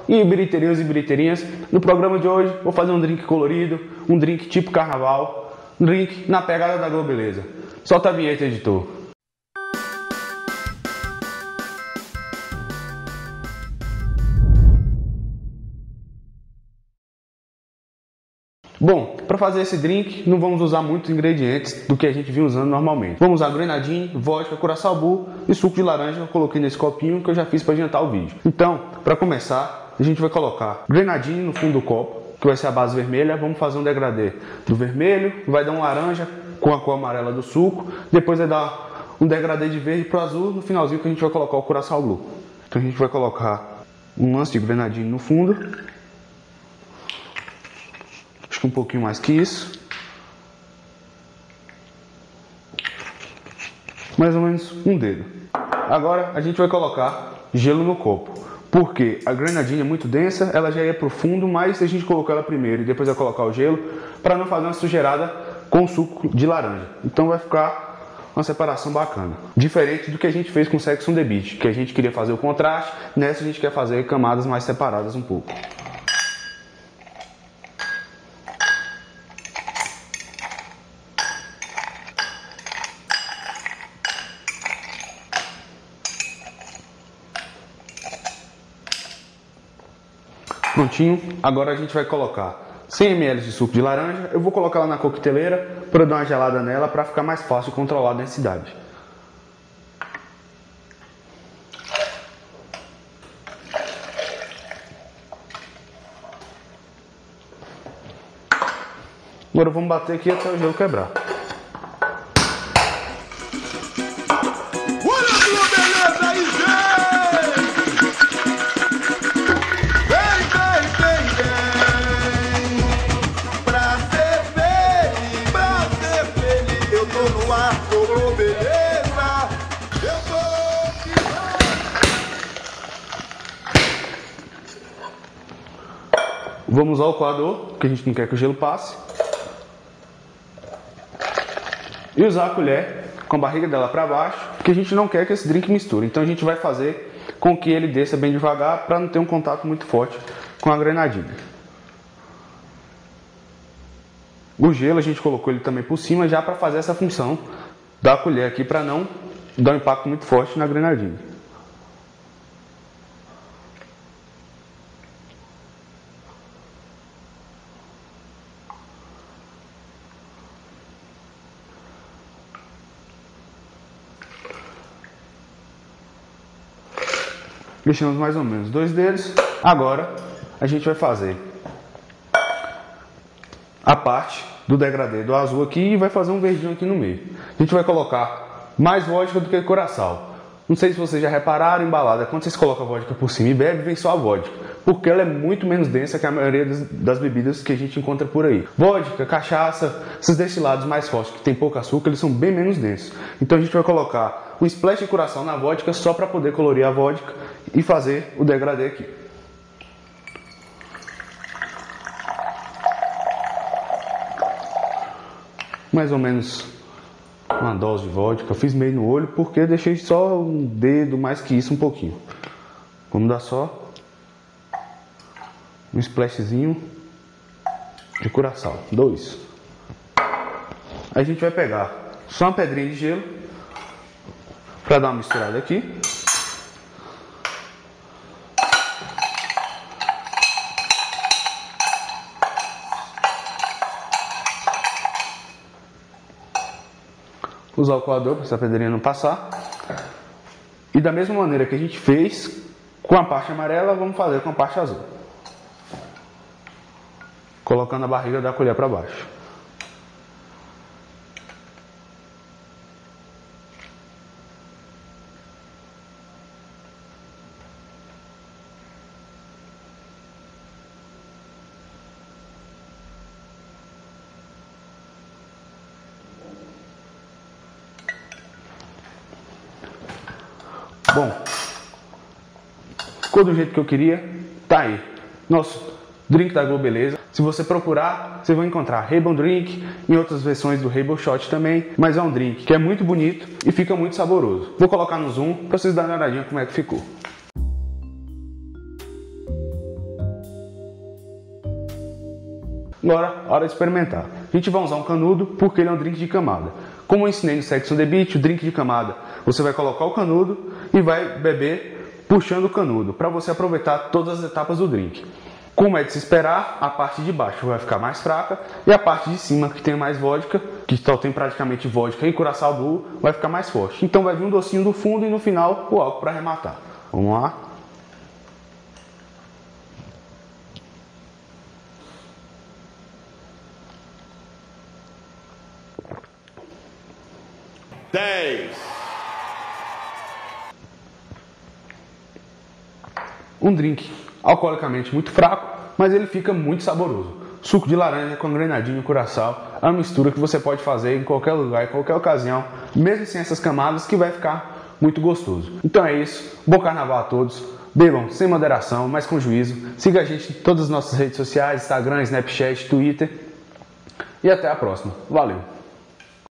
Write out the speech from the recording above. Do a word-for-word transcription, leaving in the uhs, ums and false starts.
E biriteirinhos e biriteirinhas, no programa de hoje vou fazer um drink colorido, um drink tipo carnaval, um drink na pegada da Globeleza. Solta a vinheta, editor. Bom, para fazer esse drink não vamos usar muitos ingredientes do que a gente vinha usando normalmente. Vamos usar grenadine, vodka, curaçao bull e suco de laranja que eu coloquei nesse copinho que eu já fiz para adiantar o vídeo. Então, para começar, a gente vai colocar grenadine no fundo do copo, que vai ser a base vermelha. Vamos fazer um degradê do vermelho, vai dar um laranja com a cor amarela do suco, depois vai dar um degradê de verde para o azul, no finalzinho que a gente vai colocar o curaçao bull. Então a gente vai colocar um lance de grenadine no fundo. Acho que um pouquinho mais que isso. Mais ou menos um dedo. Agora a gente vai colocar gelo no copo. Porque a grenadine é muito densa, ela já ia para o fundo, mas a gente colocou ela primeiro e depois vai colocar o gelo para não fazer uma sujeirada com suco de laranja. Então vai ficar uma separação bacana. Diferente do que a gente fez com Sex on the Beach, que a gente queria fazer o contraste, nessa a gente quer fazer camadas mais separadas um pouco. Prontinho, agora a gente vai colocar cem mililitros de suco de laranja. Eu vou colocar ela na coqueteleira para dar uma gelada nela para ficar mais fácil controlar a densidade. Agora vamos bater aqui até o gelo quebrar. Vamos usar o coador, porque a gente não quer que o gelo passe. E usar a colher com a barriga dela para baixo, porque a gente não quer que esse drink misture. Então a gente vai fazer com que ele desça bem devagar, para não ter um contato muito forte com a grenadine. O gelo a gente colocou ele também por cima, já para fazer essa função da colher aqui, para não dar um impacto muito forte na grenadine. Deixamos mais ou menos dois dedos. Agora a gente vai fazer a parte do degradê do azul aqui e vai fazer um verdinho aqui no meio. A gente vai colocar mais vodka do que curaçao. Não sei se vocês já repararam, embalada, quando vocês colocam a vodka por cima e bebe, vem só a vodka, porque ela é muito menos densa que a maioria das, das bebidas que a gente encontra por aí. Vodka, cachaça, esses destilados mais fortes que tem pouco açúcar, eles são bem menos densos. Então a gente vai colocar um splash de curaçao na vodka só para poder colorir a vodka e fazer o degradê aqui. Mais ou menos uma dose de vodka. Eu fiz meio no olho porque eu deixei só um dedo, mais que isso um pouquinho. Vamos dar só um splashzinho de curaçao. Dois. Aí a gente vai pegar só uma pedrinha de gelo para dar uma misturada aqui. Usar o coador para essa pedrinha não passar. E da mesma maneira que a gente fez com a parte amarela, vamos fazer com a parte azul. Colocando a barriga da colher para baixo. Bom, ficou do jeito que eu queria, tá aí, nosso drink da Globeleza. Se você procurar, você vai encontrar Rainbow Drink em outras versões do Rainbow Shot também, mas é um drink que é muito bonito e fica muito saboroso. Vou colocar no zoom para vocês darem uma olhadinha como é que ficou. Agora, hora de experimentar. A gente vai usar um canudo porque ele é um drink de camada. Como eu ensinei no Sex on the Beach, o drink de camada, você vai colocar o canudo e vai beber puxando o canudo, para você aproveitar todas as etapas do drink. Como é de se esperar, a parte de baixo vai ficar mais fraca e a parte de cima, que tem mais vodka, que só tem praticamente vodka e Curaçao Blue, vai ficar mais forte. Então vai vir um docinho do fundo e no final o álcool para arrematar. Vamos lá? dez. Um drink alcoolicamente muito fraco, mas ele fica muito saboroso. Suco de laranja com granadinho e curaçao é uma mistura que você pode fazer em qualquer lugar, em qualquer ocasião, mesmo sem essas camadas, que vai ficar muito gostoso. Então é isso, bom carnaval a todos, bebam sem moderação, mas com juízo, siga a gente em todas as nossas redes sociais, Instagram, Snapchat, Twitter e até a próxima. Valeu!